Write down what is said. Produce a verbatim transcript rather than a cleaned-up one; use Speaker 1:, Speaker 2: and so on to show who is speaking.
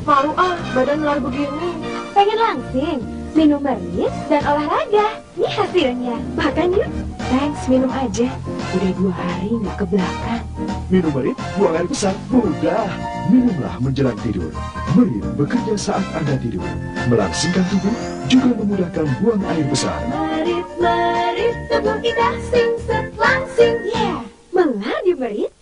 Speaker 1: Malu ah, badan melar begini.
Speaker 2: Pengen langsing, minum merit dan olahraga. Ini hasilnya. Makan yuk.
Speaker 1: Thanks, minum aja. Udah dua hari nggak ke belakang.
Speaker 3: Minum Merit, buang air besar, mudah. Minumlah menjelang tidur. Merit bekerja saat Anda tidur. Melangsingkan tubuh, juga memudahkan buang air besar.
Speaker 2: Merit, merit, tubuh kita sing set langsing. Yeah, melar di merit.